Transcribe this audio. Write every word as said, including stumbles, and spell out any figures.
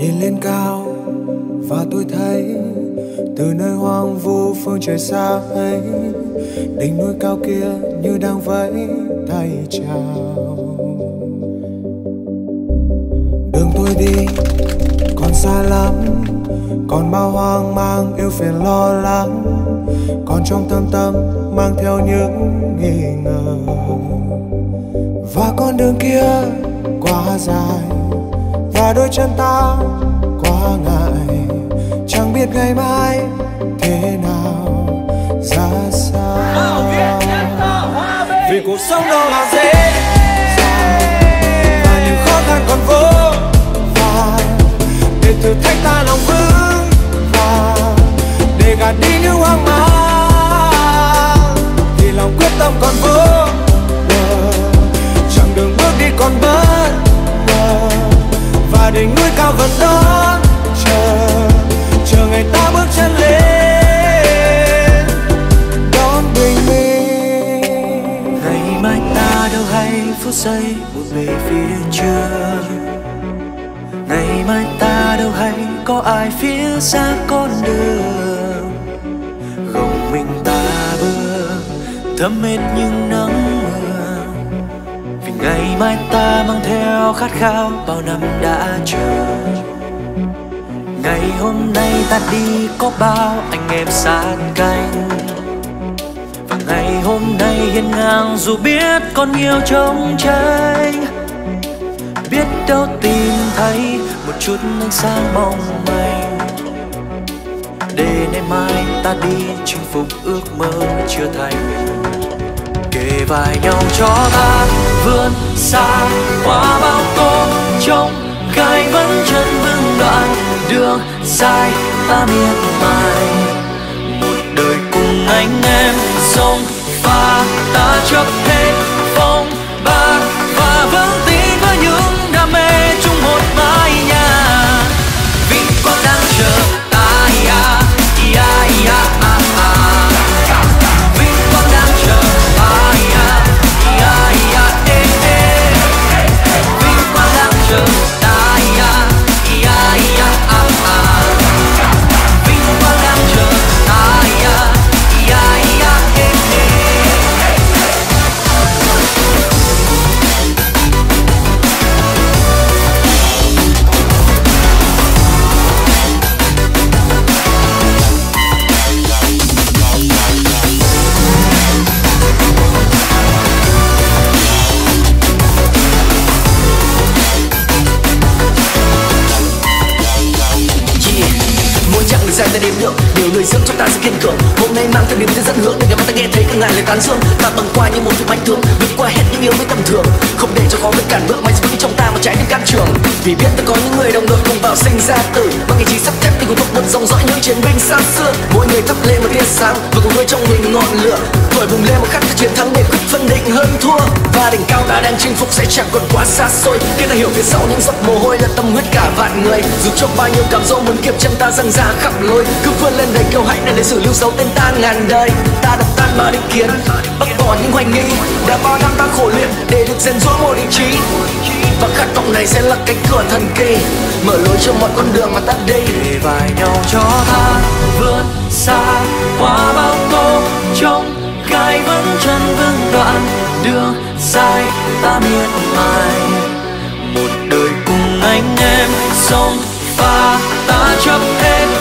Nhìn lên cao và tôi thấy từ nơi hoang vu phương trời xa ấy, đỉnh núi cao kia như đang vẫy tay chào. Đường tôi đi còn xa lắm, còn bao hoang mang yêu phiền lo lắng, còn trong tâm tâm mang theo những nghi ngờ. Và con đường kia quá dài, và đôi chân ta quá ngại, chẳng biết ngày mai thế nào ra sao. Vì cuộc sống đâu là dễ dàng, và những khó khăn còn vô vàn, để thử thách ta lòng vững vàng, để gạt đi những hoang mang. Vì lòng quyết tâm còn vô bờ, chặng đường bước đi còn bất ngờ, và đỉnh núi cao vẫn đón chờ, chờ ngày ta bước chân lên đón bình minh. Ngày mai ta đâu hay phút giây bước về phía trước, ngày mai ta đâu hay có ai phía xa con đường. Gồng mình ta bước thấm hết những nắng mưa, vì ngày mai ta mang theo khát khao bao năm đã chờ. Ngày hôm nay ta đi có bao anh em sát cánh, và ngày hôm nay hiên ngang dù biết còn nhiều trông tranh. Biết đâu tìm thấy một chút ánh sáng mong manh, để ngày mai ta đi chinh phục ước mơ chưa thành. Kề vai nhau cho ta vươn xa qua bao tố trong gai vẫn chân vững đoạn đường dài ta miệt mài. Một đời cùng anh em sông pha ta chấp hết phong ba, và vững tin với những đam mê chung một mái nhà. Vinh quang đang chờ ta, ya ya ya ah ah. Vinh quang đang chờ ta, ya ya ya eh eh. Vinh quang đang chờ ta, ya ya ya ah ah. Vinh quang đang chờ ta, ya ya ya eh eh. Dài ta đếm được điều nuôi dưỡng cho ta sự kiên cường. Hôm nay mang theo niềm tin dẫn hướng để ngày mai ta nghe thấy các ngài lời tán dương. Ta băng qua như một việc bánh thường, vượt qua hết những yếu với tầm thường, không để cho khó vượt cản bước mãi vững trong ta mà trái tim can trường. Vì biết ta có những người đồng đội cùng vào sinh ra tử, bằng ý chí sắt thép thì cùng thúc một dòng dõi những chiến binh xa xưa. Mỗi người thắp lên một tia sáng và cùng nuôi trong mình ngọn lửa, thổi bùng lên một khắc chiến thắng để quyết phân định hơn thua. Và đỉnh cao ta đang chinh phục sẽ chẳng còn quá xa xôi, khi ta hiểu phía sau những giọt mồ hôi là tâm huyết cả vạn người. Dù trong bao nhiêu cảm dỗ muốn kiếp chân ta dâng ra khắp lối, cứ vươn lên đầy kiêu hãnh để lịch sử lưu dấu tên ta ngàn đời. Ta đập tan bao định kiến, bác bỏ những hoài nghi, đã bao năm ta khổ luyện để được rèn giũa một ý chí. Và khát vọng này sẽ là cánh cửa thần kỳ, mở lối cho mọi con đường mà ta đi. Kề vai nhau cho ta vươn xa qua bao tố trong gai vẫn chân vững đoạn đường dài ta miệt mài. Một đời cùng anh em sông pha ta chấp hết